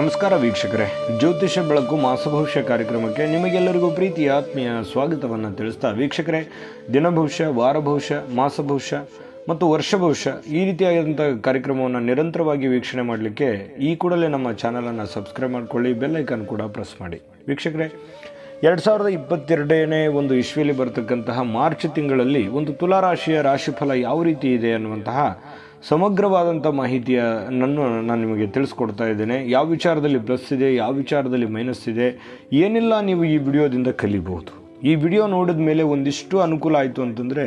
ನಮಸ್ಕಾರ ವೀಕ್ಷಕರೇ, ಜ್ಯೋತಿಷ ಬೆಳಕು ಮಾಸಭವಿಷ್ಯ ಕಾರ್ಯಕ್ರಮಕ್ಕೆ ನಿಮಗೆಲ್ಲರಿಗೂ ಪ್ರೀತಿಯ ಆತ್ಮೀಯ ಸ್ವಾಗತವನ್ನು ತಿಳಿಸ್ತಾ ವೀಕ್ಷಕರೇ, ದಿನಭವಿಷ್ಯ, ವಾರ ಭವಿಷ್ಯ, ಮಾಸ ಭವಿಷ್ಯ ಮತ್ತು ವರ್ಷ ಭವಿಷ್ಯ ಈ ರೀತಿಯಾದಂಥ ಕಾರ್ಯಕ್ರಮವನ್ನು ನಿರಂತರವಾಗಿ ವೀಕ್ಷಣೆ ಮಾಡಲಿಕ್ಕೆ ಈ ಕೂಡಲೇ ನಮ್ಮ ಚಾನಲನ್ನು ಸಬ್ಸ್ಕ್ರೈಬ್ ಮಾಡಿಕೊಳ್ಳಿ, ಬೆಲ್ ಐಕಾನ್ ಕೂಡ ಪ್ರೆಸ್ ಮಾಡಿ. ವೀಕ್ಷಕರೇ, 2022ನೇ ಒಂದು ಇಸ್ವಿಯಲ್ಲಿ ಬರತಕ್ಕಂತಹ ಮಾರ್ಚ್ ತಿಂಗಳಲ್ಲಿ ಒಂದು ತುಲಾರಾಶಿಯ ರಾಶಿಫಲ ಯಾವ ರೀತಿ ಇದೆ ಅನ್ನುವಂತಹ ಸಮಗ್ರವಾದಂಥ ಮಾಹಿತಿಯನ್ನು ನಾನು ನಿಮಗೆ ತಿಳಿಸ್ಕೊಡ್ತಾ ಇದ್ದೇನೆ. ಯಾವ ವಿಚಾರದಲ್ಲಿ ಪ್ಲಸ್ ಇದೆ, ಯಾವ ವಿಚಾರದಲ್ಲಿ ಮೈನಸ್ ಇದೆ, ಏನೆಲ್ಲ ನೀವು ಈ ವಿಡಿಯೋದಿಂದ ಕಲಿಬಹುದು. ಈ ವಿಡಿಯೋ ನೋಡಿದ ಮೇಲೆ ಒಂದಿಷ್ಟು ಅನುಕೂಲ ಆಯಿತು ಅಂತಂದರೆ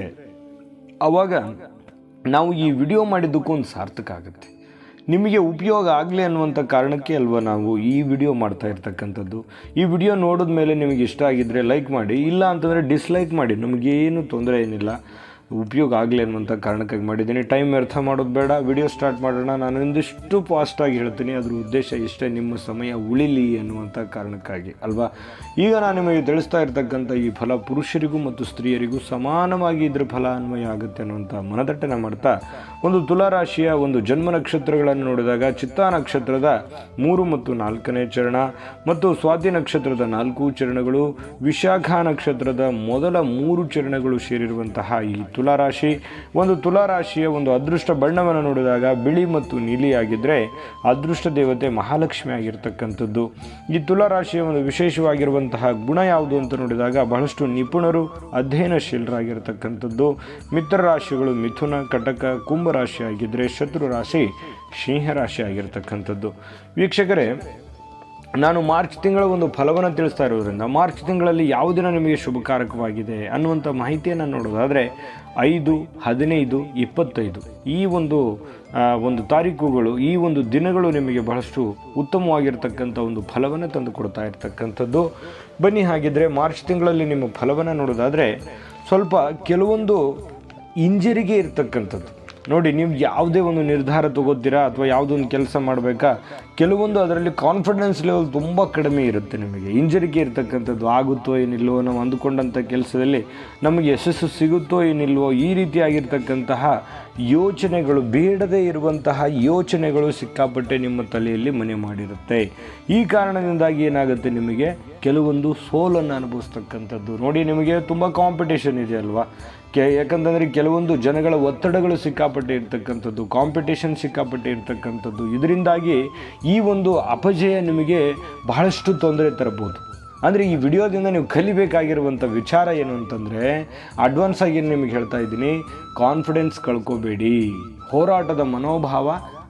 ಆವಾಗ ನಾವು ಈ ವಿಡಿಯೋ ಮಾಡಿದ್ದಕ್ಕೂ ಒಂದು ಸಾರ್ಥಕ ಆಗುತ್ತೆ. ನಿಮಗೆ ಉಪಯೋಗ ಆಗಲಿ ಅನ್ನುವಂಥ ಕಾರಣಕ್ಕೆ ಅಲ್ವಾ ನಾವು ಈ ವಿಡಿಯೋ ಮಾಡ್ತಾ ಇರ್ತಕ್ಕಂಥದ್ದು. ಈ ವಿಡಿಯೋ ನೋಡಿದ ಮೇಲೆ ನಿಮಗೆ ಇಷ್ಟ ಆಗಿದ್ದರೆ ಲೈಕ್ ಮಾಡಿ, ಇಲ್ಲ ಅಂತಂದರೆ ಡಿಸ್ಲೈಕ್ ಮಾಡಿ, ನಮಗೇನು ತೊಂದರೆ ಏನಿಲ್ಲ. ಉಪಯೋಗ ಆಗಲಿ ಅನ್ನುವಂಥ ಕಾರಣಕ್ಕಾಗಿ ಮಾಡಿದ್ದೀನಿ. ಟೈಮ್ ವ್ಯರ್ಥ ಮಾಡೋದು ಬೇಡ, ವಿಡಿಯೋ ಸ್ಟಾರ್ಟ್ ಮಾಡೋಣ. ನಾನು ಒಂದಿಷ್ಟು ಫಾಸ್ಟಾಗಿ ಹೇಳ್ತೀನಿ, ಅದ್ರ ಉದ್ದೇಶ ಇಷ್ಟೇ, ನಿಮ್ಮ ಸಮಯ ಉಳಿಲಿ ಅನ್ನುವಂಥ ಕಾರಣಕ್ಕಾಗಿ ಅಲ್ವಾ. ಈಗ ನಾನು ನಿಮಗೆ ತಿಳಿಸ್ತಾ ಇರ್ತಕ್ಕಂಥ ಈ ಫಲ ಪುರುಷರಿಗೂ ಮತ್ತು ಸ್ತ್ರೀಯರಿಗೂ ಸಮಾನವಾಗಿ ಇದ್ರ ಫಲ ಅನ್ವಯ ಆಗುತ್ತೆ ಅನ್ನುವಂಥ ಮನದಟ್ಟನೆ ಮಾಡ್ತಾ, ಒಂದು ತುಲಾರಾಶಿಯ ಒಂದು ಜನ್ಮ ನಕ್ಷತ್ರಗಳನ್ನು ನೋಡಿದಾಗ ಚಿತ್ತಾ ನಕ್ಷತ್ರದ 3 ಮತ್ತು 4ನೇ ಚರಣ ಮತ್ತು ಸ್ವಾತಿ ನಕ್ಷತ್ರದ 4 ಚರಣಗಳು, ವಿಶಾಖ ನಕ್ಷತ್ರದ ಮೊದಲ 3 ಚರಣಗಳು ಸೇರಿರುವಂತಹ ಈ ತುಲಾರಾಶಿ. ಒಂದು ತುಲಾರಾಶಿಯ ಒಂದು ಅದೃಷ್ಟ ಬಣ್ಣವನ್ನು ನೋಡಿದಾಗ ಬಿಳಿ ಮತ್ತು ನೀಲಿಯಾಗಿದ್ದರೆ ಅದೃಷ್ಟ ದೇವತೆ ಮಹಾಲಕ್ಷ್ಮಿ ಆಗಿರ್ತಕ್ಕಂಥದ್ದು. ಈ ತುಲಾರಾಶಿಯ ಒಂದು ವಿಶೇಷವಾಗಿರುವಂತಹ ಗುಣ ಯಾವುದು ಅಂತ ನೋಡಿದಾಗ ಬಹಳಷ್ಟು ನಿಪುಣರು, ಅಧ್ಯಯನಶೀಲರಾಗಿರ್ತಕ್ಕಂಥದ್ದು. ಮಿತ್ರ ರಾಶಿಗಳು ಮಿಥುನ, ಕಟಕ, ಕುಂಭ ರಾಶಿ ಆಗಿದ್ದರೆ ಶತ್ರು ರಾಶಿ ಸಿಂಹರಾಶಿ ಆಗಿರ್ತಕ್ಕಂಥದ್ದು. ವೀಕ್ಷಕರೇ, ನಾನು ಮಾರ್ಚ್ ತಿಂಗಳ ಒಂದು ಫಲವನ್ನು ತಿಳಿಸ್ತಾ ಇರೋದ್ರಿಂದ ಮಾರ್ಚ್ ತಿಂಗಳಲ್ಲಿ ಯಾವ ದಿನ ನಿಮಗೆ ಶುಭಕಾರಕವಾಗಿದೆ ಅನ್ನುವಂಥ ಮಾಹಿತಿಯನ್ನು ನೋಡೋದಾದರೆ 5, 15, 25 ಈ ಒಂದು ತಾರೀಕುಗಳು, ಈ ಒಂದು ದಿನಗಳು ನಿಮಗೆ ಬಹಳಷ್ಟು ಉತ್ತಮವಾಗಿರ್ತಕ್ಕಂಥ ಒಂದು ಫಲವನ್ನು ತಂದು ಕೊಡ್ತಾ ಇರ್ತಕ್ಕಂಥದ್ದು. ಬನ್ನಿ, ಹಾಗಿದ್ದರೆ ಮಾರ್ಚ್ ತಿಂಗಳಲ್ಲಿ ನಿಮ್ಮ ಫಲವನ್ನು ನೋಡೋದಾದರೆ ಸ್ವಲ್ಪ ಕೆಲವೊಂದು ಹಿಂಜರಿಕೆ ಇರ್ತಕ್ಕಂಥದ್ದು ನೋಡಿ. ನೀವು ಯಾವುದೇ ಒಂದು ನಿರ್ಧಾರ ತಗೋತೀರಾ ಅಥವಾ ಯಾವುದೊಂದು ಕೆಲಸ ಮಾಡಬೇಕಾ, ಕೆಲವೊಂದು ಅದರಲ್ಲಿ ಕಾನ್ಫಿಡೆನ್ಸ್ ಲೆವೆಲ್ ತುಂಬ ಕಡಿಮೆ ಇರುತ್ತೆ. ನಿಮಗೆ ಹಿಂಜರಿಕೆ ಇರ್ತಕ್ಕಂಥದ್ದು, ಆಗುತ್ತೋ ಏನಿಲ್ವೋ, ನಾವು ಅಂದುಕೊಂಡಂಥ ಕೆಲಸದಲ್ಲಿ ನಮಗೆ ಯಶಸ್ಸು ಸಿಗುತ್ತೋ ಏನಿಲ್ವೋ, ಈ ರೀತಿಯಾಗಿರ್ತಕ್ಕಂತಹ ಯೋಚನೆಗಳು, ಬೇಡದೇ ಇರುವಂತಹ ಯೋಚನೆಗಳು ಸಿಕ್ಕಾಪಟ್ಟೆ ನಿಮ್ಮ ತಲೆಯಲ್ಲಿ ಮನೆ ಮಾಡಿರುತ್ತೆ. ಈ ಕಾರಣದಿಂದಾಗಿ ಏನಾಗುತ್ತೆ, ನಿಮಗೆ ಕೆಲವೊಂದು ಸೋಲನ್ನು ಅನುಭವಿಸ್ತಕ್ಕಂಥದ್ದು ನೋಡಿ. ನಿಮಗೆ ತುಂಬ ಕಾಂಪಿಟೇಷನ್ ಇದೆ ಅಲ್ವಾ, ಯಾಕಂತಂದರೆ ಕೆಲವೊಂದು ಜನಗಳ ಒತ್ತಡಗಳು ಸಿಕ್ಕಾಪಟ್ಟೆ ಇರ್ತಕ್ಕಂಥದ್ದು, ಕಾಂಪಿಟೇಷನ್ ಸಿಕ್ಕಾಪಟ್ಟೆ ಇರ್ತಕ್ಕಂಥದ್ದು. ಇದರಿಂದಾಗಿ ಈ ಒಂದು ಅಪಜಯ ನಿಮಗೆ ಬಹಳಷ್ಟು ತೊಂದರೆ ತರಬಹುದು. ಅಂದರೆ ಈ ವಿಡಿಯೋದಿಂದ ನೀವು ಕಲಿಬೇಕಾಗಿರುವಂಥ ವಿಚಾರ ಏನು ಅಂತಂದರೆ, ಅಡ್ವಾನ್ಸ್ ಆಗಿ ನಿಮಗೆ ಹೇಳ್ತಾ ಇದ್ದೀನಿ, ಕಾನ್ಫಿಡೆನ್ಸ್ ಕಳ್ಕೋಬೇಡಿ. ಹೋರಾಟದ ಮನೋಭಾವ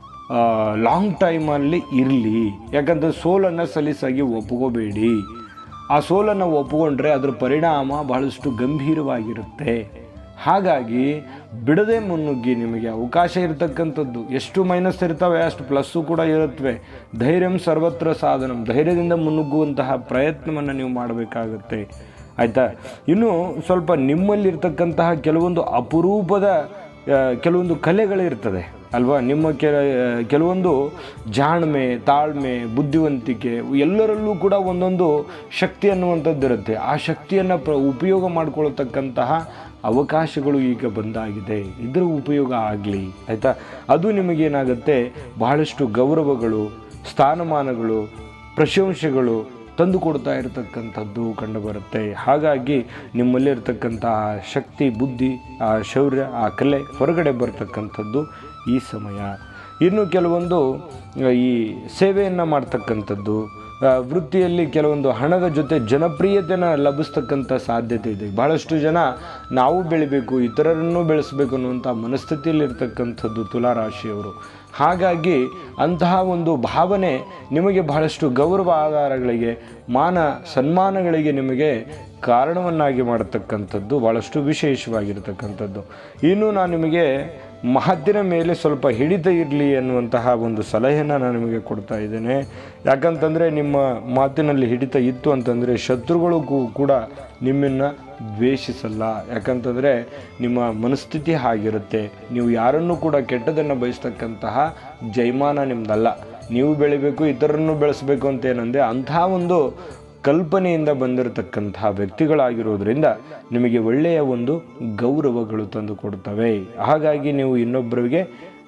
ಲಾಂಗ್ ಟೈಮಲ್ಲಿ ಇರಲಿ. ಯಾಕಂದರೆ ಸೋಲನ್ನು ಸಲೀಸಾಗಿ ಒಪ್ಕೋಬೇಡಿ. ಆ ಸೋಲನ್ನು ಒಪ್ಪಿಕೊಂಡ್ರೆ ಅದರ ಪರಿಣಾಮ ಬಹಳಷ್ಟು ಗಂಭೀರವಾಗಿರುತ್ತೆ. ಹಾಗಾಗಿ ಬಿಡದೆ ಮುನ್ನುಗ್ಗಿ. ನಿಮಗೆ ಅವಕಾಶ ಇರತಕ್ಕಂಥದ್ದು, ಎಷ್ಟು ಮೈನಸ್ ಇರ್ತವೆ ಅಷ್ಟು ಪ್ಲಸ್ಸು ಕೂಡ ಇರುತ್ತವೆ. ಧೈರ್ಯಂ ಸರ್ವತ್ರ ಸಾಧನಂ, ಧೈರ್ಯದಿಂದ ಮುನ್ನುಗ್ಗುವಂತಹ ಪ್ರಯತ್ನವನ್ನು ನೀವು ಮಾಡಬೇಕಾಗುತ್ತೆ, ಆಯಿತಾ. ಇನ್ನು ಸ್ವಲ್ಪ ನಿಮ್ಮಲ್ಲಿರ್ತಕ್ಕಂತಹ ಕೆಲವೊಂದು ಅಪರೂಪದ ಕೆಲವೊಂದು ಕಲೆಗಳಿರ್ತದೆ ಅಲ್ವಾ. ನಿಮ್ಮ ಕೆಲವೊಂದು ಜಾಣ್ಮೆ, ತಾಳ್ಮೆ, ಬುದ್ಧಿವಂತಿಕೆ ಎಲ್ಲರಲ್ಲೂ ಕೂಡ ಒಂದೊಂದು ಶಕ್ತಿ ಅನ್ನುವಂಥದ್ದು ಇರುತ್ತೆ. ಆ ಶಕ್ತಿಯನ್ನು ಉಪಯೋಗ ಮಾಡಿಕೊಳ್ಳತಕ್ಕಂತಹ ಅವಕಾಶಗಳು ಈಗ ಬಂದಾಗಿದೆ. ಇದರ ಉಪಯೋಗ ಆಗಲಿ, ಆಯಿತಾ. ಅದು ನಿಮಗೇನಾಗುತ್ತೆ, ಬಹಳಷ್ಟು ಗೌರವಗಳು, ಸ್ಥಾನಮಾನಗಳು, ಪ್ರಶಂಸೆಗಳು ತಂದು ಕೊಡ್ತಾ ಇರತಕ್ಕಂಥದ್ದು ಕಂಡುಬರುತ್ತೆ. ಹಾಗಾಗಿ ನಿಮ್ಮಲ್ಲಿರ್ತಕ್ಕಂತಹ ಶಕ್ತಿ, ಬುದ್ಧಿ, ಆ ಶೌರ್ಯ, ಆ ಕಲೆ ಹೊರಗಡೆ ಬರ್ತಕ್ಕಂಥದ್ದು ಈ ಸಮಯ. ಇನ್ನು ಕೆಲವೊಂದು ಈ ಸೇವೆಯನ್ನು ಮಾಡ್ತಕ್ಕಂಥದ್ದು, ವೃತ್ತಿಯಲ್ಲಿ ಕೆಲವೊಂದು ಹಣದ ಜೊತೆ ಜನಪ್ರಿಯತೆಯನ್ನು ಲಭಿಸ್ತಕ್ಕಂಥ ಸಾಧ್ಯತೆ ಇದೆ. ಬಹಳಷ್ಟು ಜನ ನಾವು ಬೆಳಿಬೇಕು, ಇತರರನ್ನು ಬೆಳೆಸಬೇಕು ಅನ್ನುವಂಥ ಮನಸ್ಥಿತಿಯಲ್ಲಿರ್ತಕ್ಕಂಥದ್ದು ತುಲಾರಾಶಿಯವರು. ಹಾಗಾಗಿ ಅಂತಹ ಒಂದು ಭಾವನೆ ನಿಮಗೆ ಬಹಳಷ್ಟು ಗೌರವ ಆಧಾರಗಳಿಗೆ, ಮಾನ ಸನ್ಮಾನಗಳಿಗೆ ನಿಮಗೆ ಕಾರಣವನ್ನಾಗಿ ಮಾಡತಕ್ಕಂಥದ್ದು ಭಾಳಷ್ಟು ವಿಶೇಷವಾಗಿರ್ತಕ್ಕಂಥದ್ದು. ಇನ್ನು ನಾನು ನಿಮಗೆ ಮಾತಿನ ಮೇಲೆ ಸ್ವಲ್ಪ ಹಿಡಿತ ಇರಲಿ ಅನ್ನುವಂತಹ ಒಂದು ಸಲಹೆಯನ್ನು ನಾನು ನಿಮಗೆ ಕೊಡ್ತಾ ಇದ್ದೇನೆ. ಯಾಕಂತಂದರೆ ನಿಮ್ಮ ಮಾತಿನಲ್ಲಿ ಹಿಡಿತ ಇತ್ತು ಅಂತಂದರೆ ಶತ್ರುಗಳು ಕೂಡ ನಿಮ್ಮನ್ನು ದ್ವೇಷಿಸಲ್ಲ. ಯಾಕಂತಂದರೆ ನಿಮ್ಮ ಮನಸ್ಥಿತಿ ಹಾಗಿರುತ್ತೆ. ನೀವು ಯಾರನ್ನೂ ಕೂಡ ಕೆಟ್ಟದನ್ನು ಬಯಸ್ತಕ್ಕಂತಹ ಜೈಮಾನ ನಿಮ್ಮದಲ್ಲ. ನೀವು ಬೆಳಿಬೇಕು, ಇತರರನ್ನು ಬೆಳೆಸಬೇಕು ಅಂತ ಏನಂದರೆ ಅಂತಹ ಒಂದು ಕಲ್ಪನೆಯಿಂದ ಬಂದಿರತಕ್ಕಂತಹ ವ್ಯಕ್ತಿಗಳಾಗಿರೋದ್ರಿಂದ ನಿಮಗೆ ಒಳ್ಳೆಯ ಒಂದು ಗೌರವಗಳು ತಂದು ಕೊಡ್ತವೆ. ಹಾಗಾಗಿ ನೀವು ಇನ್ನೊಬ್ಬರಿಗೆ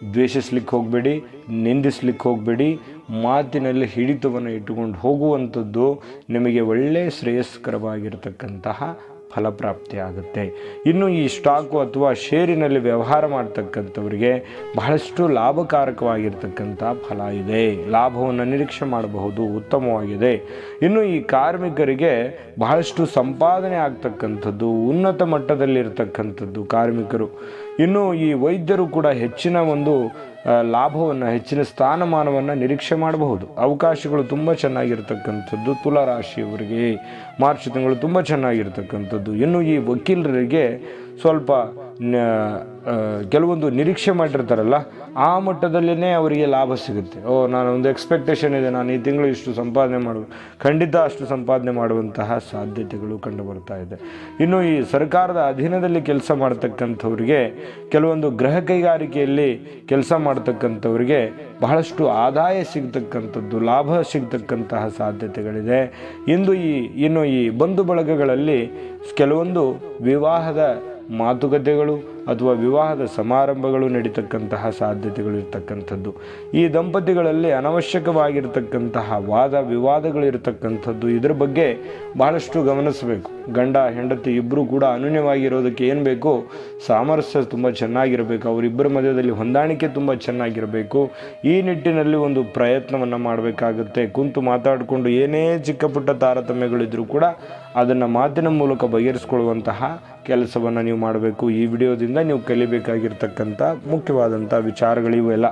ದ್ವೇಷಿಸ್ಲಿಕ್ಕೆ ಹೋಗಬೇಡಿ, ನಿಂದಿಸ್ಲಿಕ್ಕೆ ಹೋಗಬೇಡಿ. ಮಾತಿನಲ್ಲಿ ಹಿಡಿತವನ್ನು ಇಟ್ಟುಕೊಂಡು ಹೋಗುವಂಥದ್ದು ನಿಮಗೆ ಒಳ್ಳೆಯ ಶ್ರೇಯಸ್ಕರವಾಗಿರ್ತಕ್ಕಂತಹ ಫಲಪ್ರಾಪ್ತಿ ಆಗುತ್ತೆ. ಇನ್ನು ಈ ಸ್ಟಾಕು ಅಥವಾ ಷೇರಿನಲ್ಲಿ ವ್ಯವಹಾರ ಮಾಡ್ತಕ್ಕಂಥವರಿಗೆ ಬಹಳಷ್ಟು ಲಾಭಕಾರಕವಾಗಿರ್ತಕ್ಕಂಥ ಫಲ ಇದೆ. ಲಾಭವನ್ನು ನಿರೀಕ್ಷೆ ಮಾಡಬಹುದು, ಉತ್ತಮವಾಗಿದೆ. ಇನ್ನು ಈ ಕಾರ್ಮಿಕರಿಗೆ ಬಹಳಷ್ಟು ಸಂಪಾದನೆ ಆಗ್ತಕ್ಕಂಥದ್ದು, ಉನ್ನತ ಮಟ್ಟದಲ್ಲಿರ್ತಕ್ಕಂಥದ್ದು ಕಾರ್ಮಿಕರು. ಇನ್ನು ಈ ವೈದ್ಯರು ಕೂಡ ಹೆಚ್ಚಿನ ಒಂದು ಲಾಭವನ್ನು, ಹೆಚ್ಚಿನ ಸ್ಥಾನಮಾನವನ್ನು ನಿರೀಕ್ಷೆ ಮಾಡಬಹುದು. ಅವಕಾಶಗಳು ತುಂಬ ಚೆನ್ನಾಗಿರ್ತಕ್ಕಂಥದ್ದು ತುಲಾರಾಶಿಯವರಿಗೆ ಮಾರ್ಚ್ ತಿಂಗಳು ತುಂಬ ಚೆನ್ನಾಗಿರ್ತಕ್ಕಂಥದ್ದು. ಇನ್ನು ಈ ವಕೀಲರಿಗೆ ಸ್ವಲ್ಪ ಕೆಲವೊಂದು ನಿರೀಕ್ಷೆ ಮಾಡಿರ್ತಾರಲ್ಲ, ಆ ಮಟ್ಟದಲ್ಲೇ ಅವರಿಗೆ ಲಾಭ ಸಿಗುತ್ತೆ. ನಾನು ಒಂದು ಎಕ್ಸ್ಪೆಕ್ಟೇಷನ್ ಇದೆ, ನಾನು ಈ ತಿಂಗಳು ಇಷ್ಟು ಸಂಪಾದನೆ ಖಂಡಿತ ಅಷ್ಟು ಸಂಪಾದನೆ ಮಾಡುವಂತಹ ಸಾಧ್ಯತೆಗಳು ಕಂಡು ಬರ್ತಾ ಇದೆ. ಇನ್ನು ಈ ಸರ್ಕಾರದ ಅಧೀನದಲ್ಲಿ ಕೆಲಸ ಮಾಡ್ತಕ್ಕಂಥವ್ರಿಗೆ, ಕೆಲವೊಂದು ಗೃಹ ಕೈಗಾರಿಕೆಯಲ್ಲಿ ಕೆಲಸ ಮಾಡ್ತಕ್ಕಂಥವ್ರಿಗೆ ಬಹಳಷ್ಟು ಆದಾಯ ಸಿಗ್ತಕ್ಕಂಥದ್ದು, ಲಾಭ ಸಿಗ್ತಕ್ಕಂತಹ ಸಾಧ್ಯತೆಗಳಿದೆ. ಇನ್ನು ಈ ಬಂಧು ಬಳಗಗಳಲ್ಲಿ ಕೆಲವೊಂದು ವಿವಾಹದ ಮಾತುಕತೆಗಳು ಅಥವಾ ವಿವಾಹದ ಸಮಾರಂಭಗಳು ನಡೀತಕ್ಕಂತಹ ಸಾಧ್ಯತೆಗಳು ಇರ್ತಕ್ಕಂಥದ್ದು. ಈ ದಂಪತಿಗಳಲ್ಲಿ ಅನವಶ್ಯಕವಾಗಿರ್ತಕ್ಕಂತಹ ವಾದ ವಿವಾದಗಳು ಇರತಕ್ಕಂಥದ್ದು. ಇದರ ಬಗ್ಗೆ ಬಹಳಷ್ಟು ಗಮನಿಸಬೇಕು. ಗಂಡ ಹೆಂಡತಿ ಇಬ್ಬರು ಕೂಡ ಅನ್ಯೋನ್ಯವಾಗಿರೋದಕ್ಕೆ ಏನು ಬೇಕು? ಸಾಮರಸ್ಯ ತುಂಬ ಚೆನ್ನಾಗಿರಬೇಕು. ಅವರಿಬ್ಬರ ಮಧ್ಯದಲ್ಲಿ ಹೊಂದಾಣಿಕೆ ತುಂಬ ಚೆನ್ನಾಗಿರಬೇಕು. ಈ ನಿಟ್ಟಿನಲ್ಲಿ ಒಂದು ಪ್ರಯತ್ನವನ್ನು ಮಾಡಬೇಕಾಗುತ್ತೆ. ಕುಂತು ಮಾತಾಡಿಕೊಂಡು ಏನೇ ಚಿಕ್ಕ ಪುಟ್ಟ ತಾರತಮ್ಯಗಳಿದ್ರೂ ಕೂಡ ಅದನ್ನು ಮಾತಿನ ಮೂಲಕ ಬಗೆಹರಿಸ್ಕೊಳ್ಳುವಂತಹ ಕೆಲಸವನ್ನು ನೀವು ಮಾಡಬೇಕು. ಈ ವಿಡಿಯೋದಿಂದ ನೀವು ಕಲಿಬೇಕಾಗಿರ್ತಕ್ಕಂಥ ಮುಖ್ಯವಾದಂಥ ವಿಚಾರಗಳಿವೆಲ್ಲ.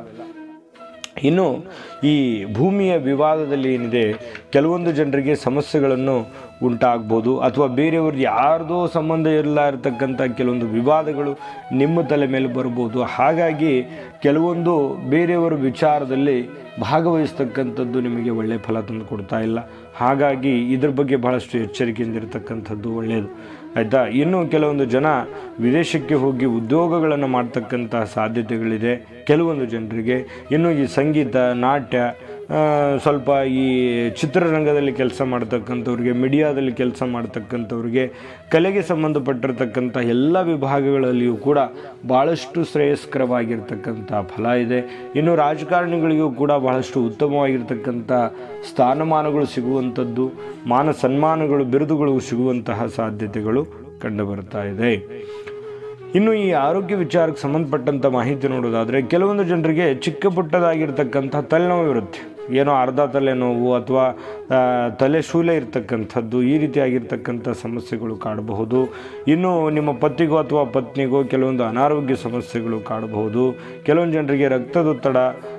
ಇನ್ನು ಈ ಭೂಮಿಯ ವಿವಾದದಲ್ಲಿ ಏನಿದೆ, ಕೆಲವೊಂದು ಜನರಿಗೆ ಸಮಸ್ಯೆಗಳನ್ನು ಉಂಟಾಗ್ಬೋದು, ಅಥವಾ ಬೇರೆಯವ್ರದ್ದು ಯಾರ್ದೋ ಸಂಬಂಧ ಇರತಕ್ಕಂಥ ಕೆಲವೊಂದು ವಿವಾದಗಳು ನಿಮ್ಮ ತಲೆ ಮೇಲೆ ಬರ್ಬೋದು. ಹಾಗಾಗಿ ಕೆಲವೊಂದು ಬೇರೆಯವರ ವಿಚಾರದಲ್ಲಿ ಭಾಗವಹಿಸ್ತಕ್ಕಂಥದ್ದು ನಿಮಗೆ ಒಳ್ಳೆಯ ಫಲ ತಂದು ಕೊಡ್ತಾ ಇಲ್ಲ. ಹಾಗಾಗಿ ಇದ್ರ ಬಗ್ಗೆ ಬಹಳಷ್ಟು ಎಚ್ಚರಿಕೆಯಿಂದಿರ್ತಕ್ಕಂಥದ್ದು ಒಳ್ಳೆಯದು, ಆಯಿತಾ. ಇನ್ನು ಕೆಲವೊಂದು ಜನ ವಿದೇಶಕ್ಕೆ ಹೋಗಿ ಉದ್ಯೋಗಗಳನ್ನು ಮಾಡ್ತಕ್ಕಂಥ ಸಾಧ್ಯತೆಗಳಿದೆ ಕೆಲವೊಂದು ಜನರಿಗೆ. ಇನ್ನು ಈ ಸಂಗೀತ, ನಾಟ್ಯ, ಸ್ವಲ್ಪ ಈ ಚಿತ್ರರಂಗದಲ್ಲಿ ಕೆಲಸ ಮಾಡ್ತಕ್ಕಂಥವ್ರಿಗೆ, ಮೀಡಿಯಾದಲ್ಲಿ ಕೆಲಸ ಮಾಡ್ತಕ್ಕಂಥವ್ರಿಗೆ, ಕಲೆಗೆ ಸಂಬಂಧಪಟ್ಟಿರ್ತಕ್ಕಂಥ ಎಲ್ಲ ವಿಭಾಗಗಳಲ್ಲಿಯೂ ಕೂಡ ಭಾಳಷ್ಟು ಶ್ರೇಯಸ್ಕರವಾಗಿರ್ತಕ್ಕಂಥ ಫಲ ಇದೆ. ಇನ್ನು ರಾಜಕಾರಣಿಗಳಿಗೂ ಕೂಡ ಬಹಳಷ್ಟು ಉತ್ತಮವಾಗಿರ್ತಕ್ಕಂಥ ಸ್ಥಾನಮಾನಗಳು ಸಿಗುವಂಥದ್ದು, ಮಾನ ಸನ್ಮಾನಗಳು, ಬಿರುದುಗಳು ಸಿಗುವಂತಹ ಸಾಧ್ಯತೆಗಳು ಕಂಡುಬರ್ತಾ ಇದೆ. ಇನ್ನು ಈ ಆರೋಗ್ಯ ವಿಚಾರಕ್ಕೆ ಸಂಬಂಧಪಟ್ಟಂಥ ಮಾಹಿತಿ ನೋಡೋದಾದರೆ, ಕೆಲವೊಂದು ಜನರಿಗೆ ಚಿಕ್ಕ ಪುಟ್ಟದಾಗಿರ್ತಕ್ಕಂಥ ತಲೆನೋವು ಇರುತ್ತೆ. ಏನೋ ಅರ್ಧ ತಲೆನೋವು ಅಥವಾ ತಲೆ ಶೂಲೆ ಇರ್ತಕ್ಕಂಥದ್ದು, ಈ ರೀತಿಯಾಗಿರ್ತಕ್ಕಂಥ ಸಮಸ್ಯೆಗಳು ಕಾಡಬಹುದು. ಇನ್ನು ನಿಮ್ಮ ಪತಿಗೋ ಅಥವಾ ಪತ್ನಿಗೋ ಕೆಲವೊಂದು ಅನಾರೋಗ್ಯ ಸಮಸ್ಯೆಗಳು ಕಾಡಬಹುದು. ಕೆಲವೊಂದು ಜನರಿಗೆ ರಕ್ತದೊತ್ತಡ,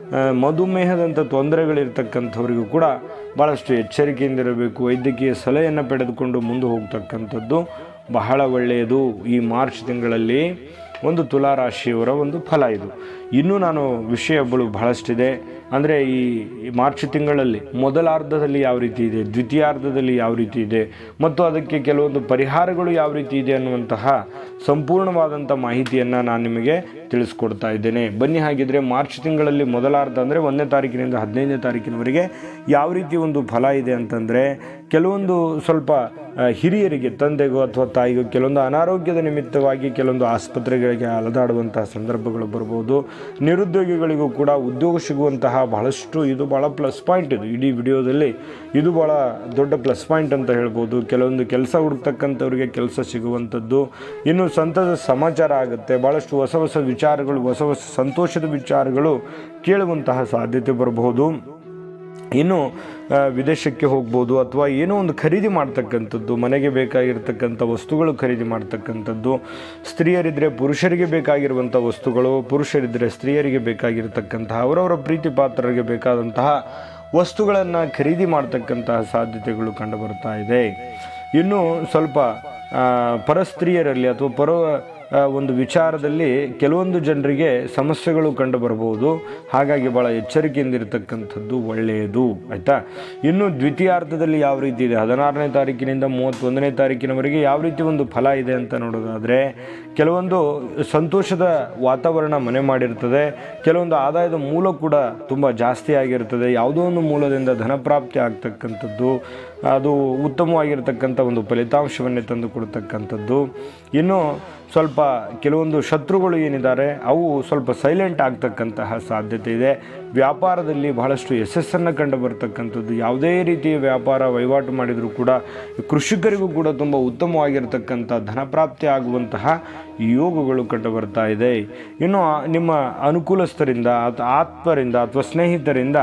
ಮಧುಮೇಹದಂಥ ತೊಂದರೆಗಳಿರ್ತಕ್ಕಂಥವ್ರಿಗೂ ಕೂಡ ಭಾಳಷ್ಟು ಎಚ್ಚರಿಕೆಯಿಂದಿರಬೇಕು. ವೈದ್ಯಕೀಯ ಸಲಹೆಯನ್ನು ಪಡೆದುಕೊಂಡು ಮುಂದೆ ಹೋಗ್ತಕ್ಕಂಥದ್ದು ಬಹಳ ಒಳ್ಳೆಯದು. ಈ ಮಾರ್ಚ್ ತಿಂಗಳಲ್ಲಿ ಒಂದು ತುಲಾರಾಶಿಯವರ ಒಂದು ಫಲ ಇದು. ಇನ್ನೂ ನಾನು ವಿಷಯಗಳು ಬಹಳಷ್ಟಿದೆ. ಅಂದರೆ ಈ ಮಾರ್ಚ್ ತಿಂಗಳಲ್ಲಿ ಮೊದಲಾರ್ಧದಲ್ಲಿ ಯಾವ ರೀತಿ ಇದೆ, ದ್ವಿತೀಯಾರ್ಧದಲ್ಲಿ ಯಾವ ರೀತಿ ಇದೆ, ಮತ್ತು ಅದಕ್ಕೆ ಕೆಲವೊಂದು ಪರಿಹಾರಗಳು ಯಾವ ರೀತಿ ಇದೆ ಅನ್ನುವಂತಹ ಸಂಪೂರ್ಣವಾದಂಥ ಮಾಹಿತಿಯನ್ನು ನಾನು ನಿಮಗೆ ತಿಳಿಸ್ಕೊಡ್ತಾ ಇದ್ದೇನೆ. ಬನ್ನಿ, ಹಾಗಿದ್ರೆ ಮಾರ್ಚ್ ತಿಂಗಳಲ್ಲಿ ಮೊದಲಾರ್ಧ ಅಂದರೆ 1ನೇ ತಾರೀಕಿನಿಂದ 15ನೇ ತಾರೀಕಿನವರೆಗೆ ಯಾವ ರೀತಿ ಒಂದು ಫಲ ಇದೆ ಅಂತಂದರೆ, ಕೆಲವೊಂದು ಸ್ವಲ್ಪ ಹಿರಿಯರಿಗೆ, ತಂದೆಗೋ ಅಥವಾ ತಾಯಿಗೋ ಕೆಲವೊಂದು ಅನಾರೋಗ್ಯದ ನಿಮಿತ್ತವಾಗಿ ಕೆಲವೊಂದು ಆಸ್ಪತ್ರೆಗಳಿಗೆ ಅಲೆದಾಡುವಂತಹ ಸಂದರ್ಭಗಳು ಬರ್ಬೋದು. ನಿರುದ್ಯೋಗಿಗಳಿಗೂ ಕೂಡ ಉದ್ಯೋಗ ಸಿಗುವಂತಹ ಬಹಳಷ್ಟು, ಇದು ಭಾಳ ಪ್ಲಸ್ ಪಾಯಿಂಟ್. ಇದು ಇಡೀ ವಿಡಿಯೋದಲ್ಲಿ ಇದು ಭಾಳ ದೊಡ್ಡ ಪ್ಲಸ್ ಪಾಯಿಂಟ್ ಅಂತ ಹೇಳ್ಬೋದು. ಕೆಲವೊಂದು ಕೆಲಸ ಹುಡುಕ್ತಕ್ಕಂಥವ್ರಿಗೆ ಕೆಲಸ ಸಿಗುವಂಥದ್ದು, ಇನ್ನು ಸಂತದ ಸಮಾಚಾರ ಆಗುತ್ತೆ. ಭಾಳಷ್ಟು ಹೊಸ ಹೊಸ ವಿಚಾರಗಳು, ಹೊಸ ಹೊಸ ಸಂತೋಷದ ವಿಚಾರಗಳು ಕೇಳುವಂತಹ ಸಾಧ್ಯತೆ ಬರಬಹುದು. ಇನ್ನು ವಿದೇಶಕ್ಕೆ ಹೋಗ್ಬೋದು, ಅಥವಾ ಏನೋ ಒಂದು ಖರೀದಿ ಮಾಡ್ತಕ್ಕಂಥದ್ದು, ಮನೆಗೆ ಬೇಕಾಗಿರ್ತಕ್ಕಂಥ ವಸ್ತುಗಳು ಖರೀದಿ ಮಾಡ್ತಕ್ಕಂಥದ್ದು. ಸ್ತ್ರೀಯರಿದ್ದರೆ ಪುರುಷರಿಗೆ ಬೇಕಾಗಿರುವಂಥ ವಸ್ತುಗಳು, ಪುರುಷರಿದ್ದರೆ ಸ್ತ್ರೀಯರಿಗೆ ಬೇಕಾಗಿರ್ತಕ್ಕಂತಹ, ಅವರವರ ಪ್ರೀತಿ ಪಾತ್ರರಿಗೆ ಬೇಕಾದಂತಹ ವಸ್ತುಗಳನ್ನು ಖರೀದಿ ಮಾಡ್ತಕ್ಕಂತಹ ಸಾಧ್ಯತೆಗಳು ಕಂಡುಬರ್ತಾ ಇದೆ. ಇನ್ನು ಸ್ವಲ್ಪ ಪರಸ್ತ್ರೀಯರಲ್ಲಿ ಅಥವಾ ಒಂದು ವಿಚಾರದಲ್ಲಿ ಕೆಲವೊಂದು ಜನರಿಗೆ ಸಮಸ್ಯೆಗಳು ಕಂಡು ಬರಬಹುದು. ಹಾಗಾಗಿ ಭಾಳ ಎಚ್ಚರಿಕೆಯಿಂದಿರತಕ್ಕಂಥದ್ದು ಒಳ್ಳೆಯದು, ಆಯಿತಾ. ಇನ್ನು ದ್ವಿತೀಯಾರ್ಧದಲ್ಲಿ ಯಾವ ರೀತಿ ಇದೆ, 16ನೇ ತಾರೀಕಿನಿಂದ 31ನೇ ತಾರೀಕಿನವರೆಗೆ ಯಾವ ರೀತಿ ಒಂದು ಫಲ ಇದೆ ಅಂತ ನೋಡೋದಾದರೆ, ಕೆಲವೊಂದು ಸಂತೋಷದ ವಾತಾವರಣ ಮನೆ ಮಾಡಿರ್ತದೆ. ಕೆಲವೊಂದು ಆದಾಯದ ಮೂಲ ಕೂಡ ತುಂಬ ಜಾಸ್ತಿ ಆಗಿರ್ತದೆ. ಯಾವುದೋ ಒಂದು ಮೂಲದಿಂದ ಧನಪ್ರಾಪ್ತಿ ಆಗ್ತಕ್ಕಂಥದ್ದು, ಅದು ಉತ್ತಮವಾಗಿರ್ತಕ್ಕಂಥ ಒಂದು ಫಲಿತಾಂಶವನ್ನೇ ತಂದು ಕೊಡ್ತಕ್ಕಂಥದ್ದು. ಇನ್ನು ಸ್ವಲ್ಪ ಕೆಲವೊಂದು ಶತ್ರುಗಳು ಏನಿದ್ದಾರೆ ಅವು ಸ್ವಲ್ಪ ಸೈಲೆಂಟ್ ಆಗ್ತಕ್ಕಂತಹ ಸಾಧ್ಯತೆ ಇದೆ. ವ್ಯಾಪಾರದಲ್ಲಿ ಬಹಳಷ್ಟು ಯಶಸ್ಸನ್ನು ಕಂಡು ಬರ್ತಕ್ಕಂಥದ್ದು. ಯಾವುದೇ ರೀತಿಯ ವ್ಯಾಪಾರ ವಹಿವಾಟು ಮಾಡಿದರೂ ಕೂಡ ಕೃಷಿಕರಿಗೂ ಕೂಡ ತುಂಬ ಉತ್ತಮವಾಗಿರ್ತಕ್ಕಂಥ ಧನಪ್ರಾಪ್ತಿ ಆಗುವಂತಹ ಯೋಗಗಳು ಕಂಡು ಬರ್ತಾ ಇದೆ. ಇನ್ನು ನಿಮ್ಮ ಅನುಕೂಲಸ್ಥರಿಂದ ಆತ್ಮರಿಂದ ಅಥವಾ ಸ್ನೇಹಿತರಿಂದ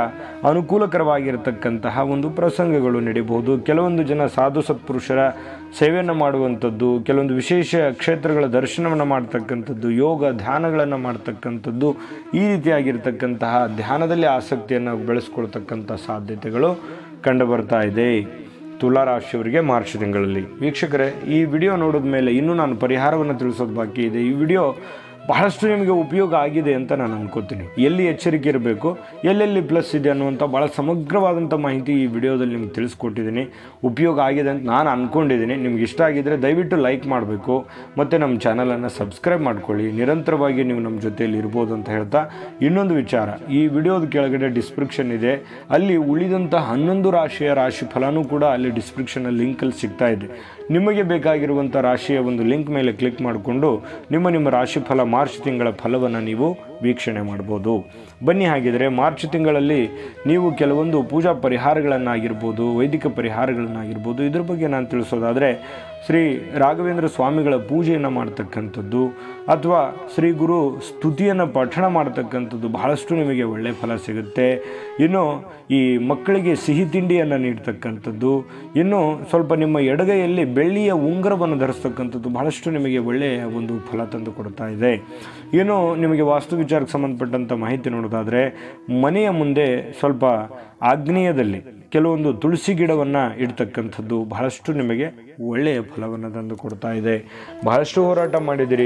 ಅನುಕೂಲಕರವಾಗಿರತಕ್ಕಂತಹ ಒಂದು ಪ್ರಸಂಗಗಳು ನಡೀಬಹುದು. ಕೆಲವೊಂದು ಜನ ಸಾಧು ಸತ್ಪುರುಷರ ಸೇವೆಯನ್ನು ಮಾಡುವಂಥದ್ದು, ಕೆಲವೊಂದು ವಿಶೇಷ ಕ್ಷೇತ್ರಗಳ ದರ್ಶನವನ್ನು ಮಾಡ್ತಕ್ಕಂಥದ್ದು, ಯೋಗ ಧ್ಯಾನಗಳನ್ನು ಮಾಡ್ತಕ್ಕಂಥದ್ದು, ಈ ರೀತಿಯಾಗಿರ್ತಕ್ಕಂತಹ ಧ್ಯಾನದಲ್ಲಿ ಆಸಕ್ತಿಯನ್ನು ಬೆಳೆಸ್ಕೊಳ್ತಕ್ಕಂಥ ಸಾಧ್ಯತೆಗಳು ಕಂಡುಬರ್ತಾ ಇದೆ ತುಲಾರಾಶಿಯವರಿಗೆ ಮಾರ್ಚ್ ತಿಂಗಳಲ್ಲಿ. ವೀಕ್ಷಕರೇ, ಈ ವಿಡಿಯೋ ನೋಡಿದ ಮೇಲೆ ಇನ್ನೂ ನಾನು ಪರಿಹಾರವನ್ನು ತಿಳಿಸೋದು ಬಾಕಿ ಇದೆ. ಈ ವಿಡಿಯೋ ಬಹಳಷ್ಟು ನಿಮಗೆ ಉಪಯೋಗ ಆಗಿದೆ ಅಂತ ನಾನು ಅನ್ಕೋತೀನಿ. ಎಲ್ಲಿ ಎಚ್ಚರಿಕೆ ಇರಬೇಕು, ಎಲ್ಲೆಲ್ಲಿ ಪ್ಲಸ್ ಇದೆ ಅನ್ನುವಂಥ ಭಾಳ ಸಮಗ್ರವಾದಂಥ ಮಾಹಿತಿ ಈ ವಿಡಿಯೋದಲ್ಲಿ ನಿಮ್ಗೆ ತಿಳಿಸ್ಕೊಟ್ಟಿದ್ದೀನಿ. ಉಪಯೋಗ ಆಗಿದೆ ಅಂತ ನಾನು ಅಂದ್ಕೊಂಡಿದ್ದೀನಿ. ನಿಮ್ಗೆ ಇಷ್ಟ ಆಗಿದ್ದರೆ ದಯವಿಟ್ಟು ಲೈಕ್ ಮಾಡಬೇಕು ಮತ್ತು ನಮ್ಮ ಚಾನಲನ್ನು ಸಬ್ಸ್ಕ್ರೈಬ್ ಮಾಡ್ಕೊಳ್ಳಿ. ನಿರಂತರವಾಗಿ ನೀವು ನಮ್ಮ ಜೊತೆಯಲ್ಲಿ ಇರ್ಬೋದು ಅಂತ ಹೇಳ್ತಾ, ಇನ್ನೊಂದು ವಿಚಾರ, ಈ ವಿಡಿಯೋದ ಕೆಳಗಡೆ ಡಿಸ್ಕ್ರಿಪ್ಷನ್ ಇದೆ. ಅಲ್ಲಿ ಉಳಿದಂಥ 11 ರಾಶಿಯ ರಾಶಿ ಫಲನೂ ಕೂಡ ಅಲ್ಲಿ ಡಿಸ್ಕ್ರಿಪ್ಷನಲ್ಲಿ ಲಿಂಕಲ್ಲಿ ಸಿಗ್ತಾ ಇದೆ. ನಿಮಗೆ ಬೇಕಾಗಿರುವಂಥ ರಾಶಿಯ ಒಂದು ಲಿಂಕ್ ಮೇಲೆ ಕ್ಲಿಕ್ ಮಾಡಿಕೊಂಡು ನಿಮ್ಮ ರಾಶಿ ಫಲ ಮಾರ್ಚ್ ತಿಂಗಳ ಫಲವನ್ನು ನೀವು ವೀಕ್ಷಣೆ ಮಾಡ್ಬೋದು. ಬನ್ನಿ, ಹಾಗಿದ್ರೆ ಮಾರ್ಚ್ ತಿಂಗಳಲ್ಲಿ ನೀವು ಕೆಲವೊಂದು ಪೂಜಾ ಪರಿಹಾರಗಳನ್ನಾಗಿರ್ಬೋದು, ವೈದಿಕ ಪರಿಹಾರಗಳನ್ನಾಗಿರ್ಬೋದು, ಇದ್ರ ಬಗ್ಗೆ ನಾನು ತಿಳಿಸೋದಾದರೆ ಶ್ರೀ ರಾಘವೇಂದ್ರ ಸ್ವಾಮಿಗಳ ಪೂಜೆಯನ್ನು ಮಾಡ್ತಕ್ಕಂಥದ್ದು ಅಥವಾ ಶ್ರೀ ಗುರು ಸ್ತುತಿಯನ್ನು ಪಠಣ ಮಾಡ್ತಕ್ಕಂಥದ್ದು ಬಹಳಷ್ಟು ನಿಮಗೆ ಒಳ್ಳೆಯ ಫಲ ಸಿಗುತ್ತೆ. ಇನ್ನು ಈ ಮಕ್ಕಳಿಗೆ ಸಿಹಿ ತಿಂಡಿಯನ್ನು ನೀಡ್ತಕ್ಕಂಥದ್ದು, ಇನ್ನು ಸ್ವಲ್ಪ ನಿಮ್ಮ ಎಡಗೈಯಲ್ಲಿ ಬೆಳ್ಳಿಯ ಉಂಗುರವನ್ನು ಧರಿಸ್ತಕ್ಕಂಥದ್ದು ಬಹಳಷ್ಟು ನಿಮಗೆ ಒಳ್ಳೆಯ ಒಂದು ಫಲ ತಂದು ಕೊಡ್ತಾ ಇದೆ. ಇನ್ನು ನಿಮಗೆ ವಾಸ್ತು ವಿಚಾರಕ್ಕೆ ಸಂಬಂಧಪಟ್ಟಂಥ ಮಾಹಿತಿ ನೋಡೋದಾದರೆ, ಮನೆಯ ಮುಂದೆ ಸ್ವಲ್ಪ ಆಗ್ನೇಯದಲ್ಲಿ ಕೆಲವೊಂದು ತುಳಸಿ ಗಿಡವನ್ನು ಇಡ್ತಕ್ಕಂಥದ್ದು ಬಹಳಷ್ಟು ನಿಮಗೆ ಒಳ್ಳೆಯ ಫಲವನ್ನು ತಂದು ಕೊಡ್ತಾ ಇದೆ. ಬಹಳಷ್ಟು ಹೋರಾಟ ಮಾಡಿದಿರಿ.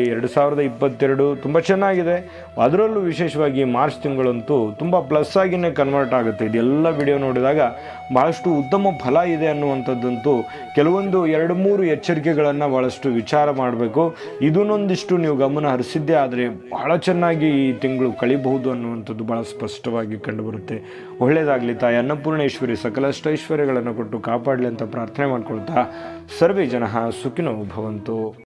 2022 ತುಂಬ ಚೆನ್ನಾಗಿದೆ. ಅದರಲ್ಲೂ ವಿಶೇಷವಾಗಿ ಮಾರ್ಚ್ ತಿಂಗಳಂತೂ ತುಂಬ ಪ್ಲಸ್ ಆಗಿಯೇ ಕನ್ವರ್ಟ್ ಆಗುತ್ತೆ. ಇದೆಲ್ಲ ವಿಡಿಯೋ ನೋಡಿದಾಗ ಬಹಳಷ್ಟು ಉತ್ತಮ ಫಲ ಇದೆ ಅನ್ನುವಂಥದ್ದಂತೂ ಕೆಲವೊಂದು 2-3 ಎಚ್ಚರಿಕೆಗಳನ್ನು ಭಾಳಷ್ಟು ವಿಚಾರ ಮಾಡಬೇಕು. ಇದನ್ನೊಂದಿಷ್ಟು ನೀವು ಗಮನ ಹರಿಸಿದ್ದೇ ಆದರೆ ಬಹಳ ಚೆನ್ನಾಗಿ ಈ ತಿಂಗಳು ಕಳಿಬಹುದು ಅನ್ನುವಂಥದ್ದು ಭಾಳ ಸ್ಪಷ್ಟವಾಗಿ ಕಂಡುಬರುತ್ತೆ. ಒಳ್ಳೆಯದಾಗಲಿ. ತಾಯಿ ಅನ್ನಪೂರ್ಣೇಶ್ವರಿ ಸಕಲಷ್ಟು ಐಶ್ವರ್ಯಗಳನ್ನು ಕೊಟ್ಟು ಕಾಪಾಡಲಿ ಅಂತ ಪ್ರಾರ್ಥನೆ ಮಾಡ್ಕೊಳ್ತಾ, ಸರ್ವೇ ಜನಃ ಸುಖಿನೋ ಭವಂತು.